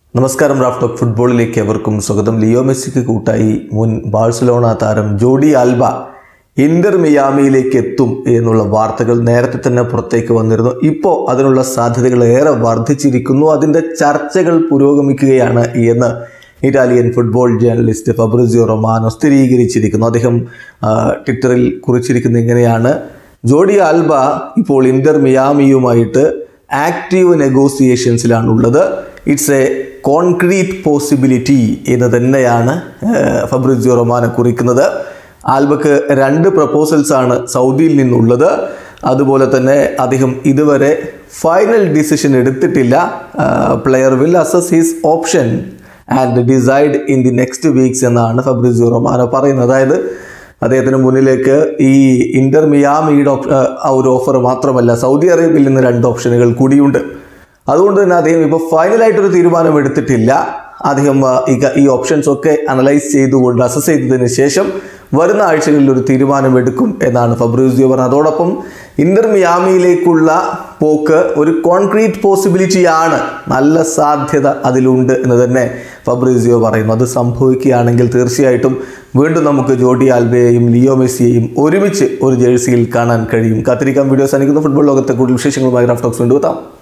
നമസ്കാരം Raf talk ഫുട്ബോളിലേക്ക് അവർക്കും സ്വാഗതം. ലിയോ മെസ്സിക്ക് കൂട്ടായി മുൻ ബാഴ്സലോണ താരം ജോഡി ആൽബ ഇന്റർ മിയാമിയിലേക്ക് എത്തും എന്നുള്ള വാർത്തകൾ നേരത്തെ തന്നെ പുറത്തേക്ക് വന്നിരുന്നു. ഇപ്പോൾ അതിനുള്ള സാധ്യതകൾ ഏറെ വർദ്ധിച്ചിരിക്കുന്നു. അതിൻ്റെ ചർച്ചകൾ പുരോഗമിക്കുകയാണ് എന്ന് Italian football journalist Fabrizio Romano സ്ഥിരീകരിച്ചിരിക്കുന്നു. അദ്ദേഹം ട്വിറ്ററിൽ കുറിച്ചിരിക്കുന്നത് ഇങ്ങനെയാണ്: ജോഡി ആൽബ ഇപ്പോൾ ഇന്റർ മിയാമിയുമായിട്ട് ആക്റ്റീവ് നെഗോസിയേഷൻസിലാണുള്ളത്. ഇറ്റ്സ് എ കോൺക്രീറ്റ് പോസിബിലിറ്റി എന്ന് തന്നെയാണ് ഫബ്രിസിയോ റൊമാനോ കുറിക്കുന്നത്. ആൽബക്ക് 2 പ്രപ്പോസൽസാണ് സൗദിയിൽ നിന്നുള്ളത്. അതുപോലെ തന്നെ അദ്ദേഹം ഇതുവരെ ഫൈനൽ ഡിസിഷൻ എടുത്തിട്ടില്ല. Player will assess his option and decide in the next weeks എന്നാണ് ഫബ്രിസിയോ റൊമാനോ പറയുന്നത്. അതായത് അദ്ദേഹത്തിന് മുന്നിലേക്ക് ഈ ഇന്റർ മിയാമിയുടെ ഒരു ഓഫർ മാത്രമല്ല, സൗദി അറേബ്യയിൽ നിന്ന് 2 ഓപ്ഷനുകൾ കൂടിയുണ്ട്. അതുകൊണ്ട് തന്നെ അദ്ദേഹം ഇപ്പോൾ ഫൈനലായിട്ടൊരു തീരുമാനം എടുത്തിട്ടില്ല. അദ്ദേഹം ഈ ഓപ്ഷൻസ് ഒക്കെ അനലൈസ് ചെയ്തുകൊണ്ട് അസസ് ചെയ്തതിന് ശേഷം വരുന്ന ആഴ്ചകളിൽ ഒരു തീരുമാനം എടുക്കും എന്നാണ് ഫബ്രിസിയോ പറഞ്ഞത്. അതോടൊപ്പം ഇന്റർ മിയാമിയിലേക്കുള്ള പോക്ക് ഒരു കോൺക്രീറ്റ് പോസിബിലിറ്റിയാണ്, നല്ല സാധ്യത അതിലുണ്ട് എന്ന് തന്നെ ഫബ്രിസിയോ പറയുന്നു. അത് സംഭവിക്കുകയാണെങ്കിൽ തീർച്ചയായിട്ടും വീണ്ടും നമുക്ക് ജോഡി ആൽബയെയും ലിയോ മെസ്സിയെയും ഒരുമിച്ച് ഒരു ജേഴ്സിയിൽ കാണാൻ കഴിയും. കാത്തിരിക്കാം. വീഡിയോസ് അനുഭവിക്കുന്ന ഫുട്ബോൾ ലോകത്തെ കൂടുതൽ വിശേഷങ്ങളുമായി റാഫ് ടോക്സ് വീണ്ടും എത്താം.